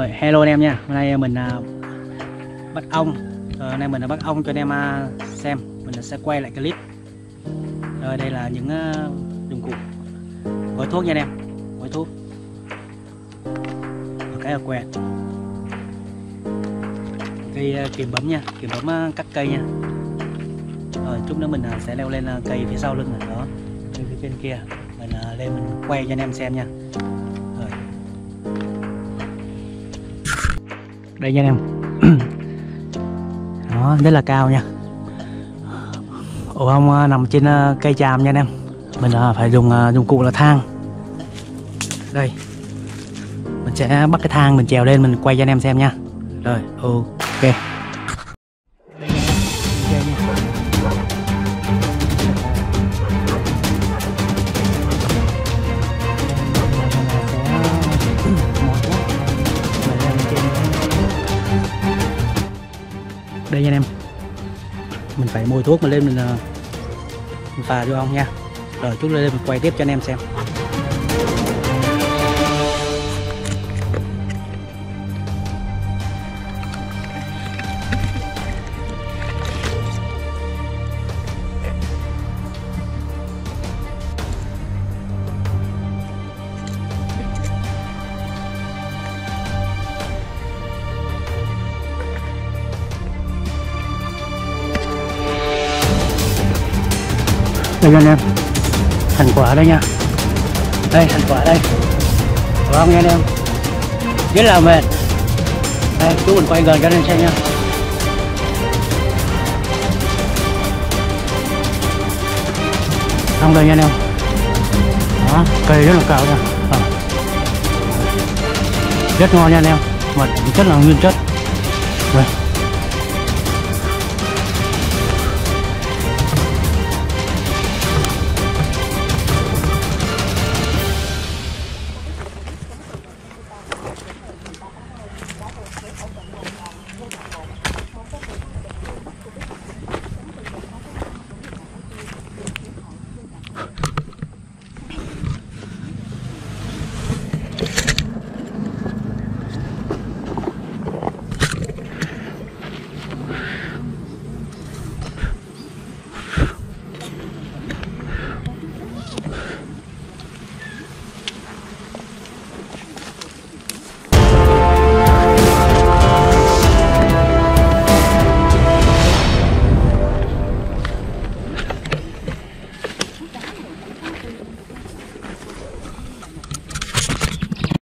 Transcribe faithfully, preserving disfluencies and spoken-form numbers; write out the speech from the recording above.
Rồi, hello anh em nha. Hôm nay mình uh, bắt ong. Rồi, hôm nay mình đã bắt ong cho anh em uh, xem. Mình sẽ quay lại clip. Rồi, đây là những uh, dụng cụ gói thuốc nha anh em. Gói thuốc. Một cái là quẹt. Cây uh, kìm bấm nha, kìm bấm uh, cắt cây nha. Rồi, chút nữa mình uh, sẽ leo lên uh, cây phía sau lưng rồi đó. Cây phía bên kia. Mình uh, lên mình quay cho anh em xem nha. Rồi. Đây nha anh em. Đó, rất là cao nha. Ổ ong nằm trên cây tràm nha anh em. Mình phải dùng dụng cụ là thang. Đây. Mình sẽ bắt cái thang mình trèo lên mình quay cho anh em xem nha. Rồi, ok. Đây nha anh em, mình phải mồi thuốc mà lên mình, mình phà vô ong nha. Rồi chút lên mình quay tiếp cho anh em xem. Đây anh em, thành quả đây nha. Đây thành quả đây. Có không nha anh em? Rất là mệt. Đây chú mình quay gần cho anh em xem nha. Không đây nha anh em. Đó, cây rất là cao nha. Đó. Rất ngon nha anh em. Mà chất là nguyên chất. Đây.